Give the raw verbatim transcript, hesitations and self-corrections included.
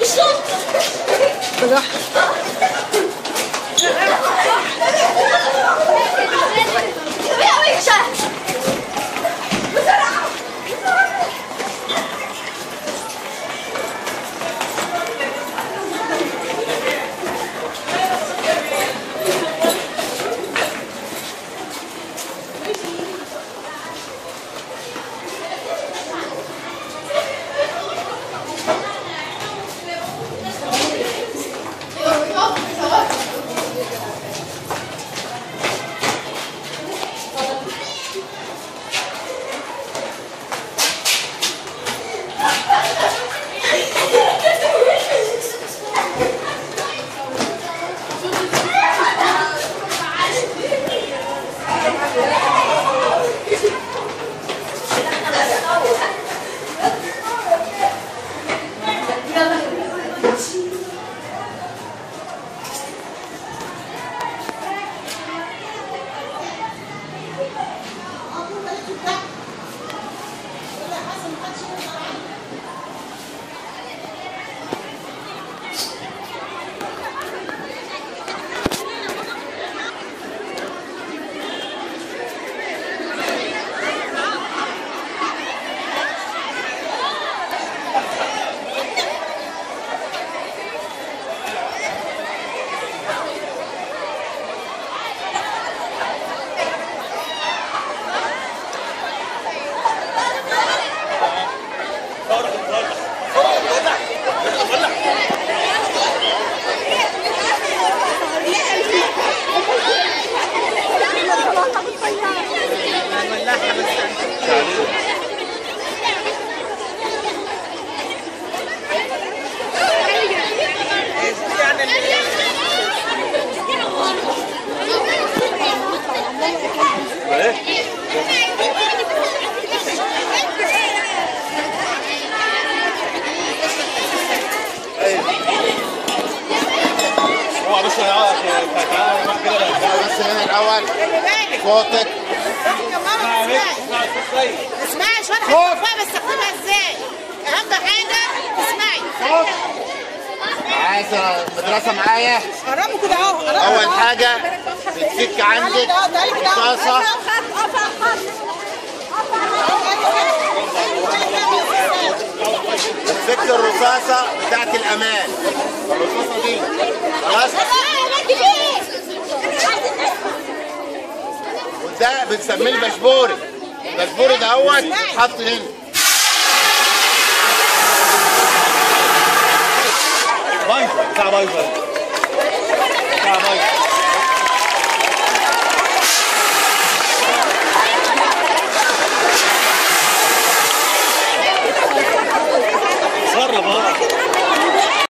بالراحه. بس من الاول صوتك اسمعي شويه حاجه بستخدمها ازاي. اهم حاجه تسمعي. عايزه مدرسه معايا. قربوا كده اهو. اول حاجه بتفك عندك رصاصه بتفك الرصاصه بتاعت الامان. الرصاصه دي خلاص. وده بنسميه البشبوري. البشبوري ده هو بيتحط هنا. بايظه بتاع بايظه بتاع بايظه